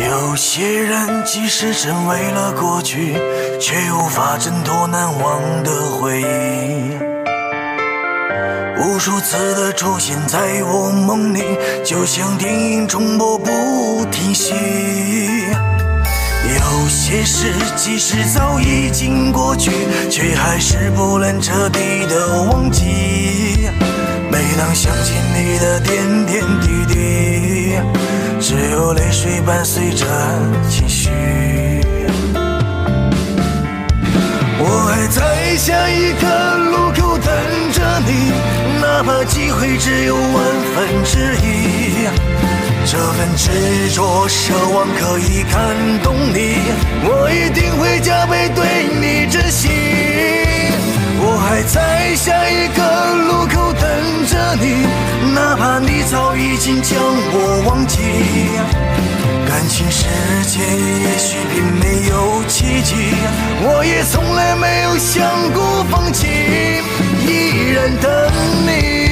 有些人即使成为了过去，却无法挣脱难忘的回忆。无数次的出现在我梦里，就像电影重播不停息。有些事即使早已经过去，却还是不能彻底的忘记。每当想起你的点点滴滴，只有泪水伴随着情绪。我还在下一个路口等着你，哪怕机会只有1/1000，这份执着奢望可以感动你，我一定会加倍对你珍惜。我还在下一个路口等着你，哪怕你早已经将我忘记。感情世界也许并没有奇迹，我也从来没有想过放弃，依然等你。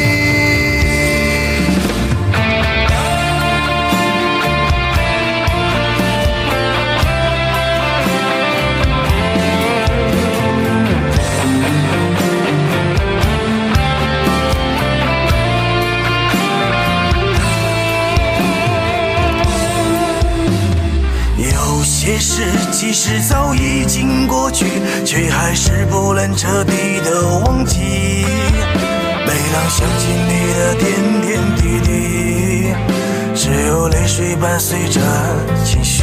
有些事即使早已经过去，却还是不能彻底的忘记。每当想起你的点点滴滴，只有泪水伴随着情绪。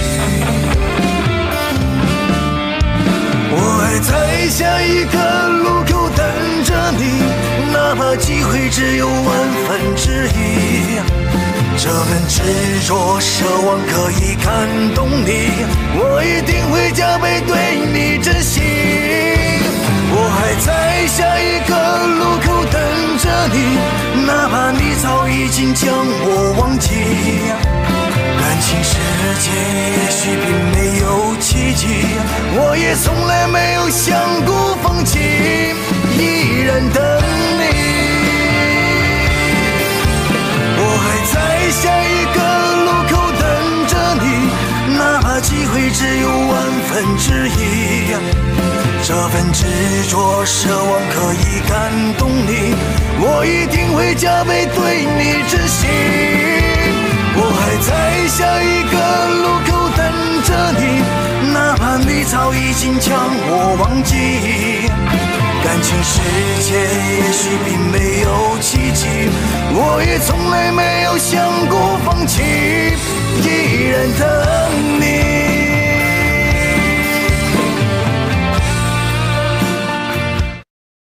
我还在下一个路口等着你，哪怕机会只有1/1000，这份执着奢望可以感动你，我一定会加倍对你珍惜。我还在下一个路口等着你，哪怕你早已经将我忘记。感情世界也许并没有奇迹，我也从来没有想过放弃，依然等你。我还在下一个路口等着你，哪怕机会只有1/1000，这份执着奢望可以感动你，我一定会加倍对你珍惜。我还在下一个路口等着你，哪怕你早已经将我忘记。感情世界也许并没有奇迹，我也从来没有想过放弃，依然等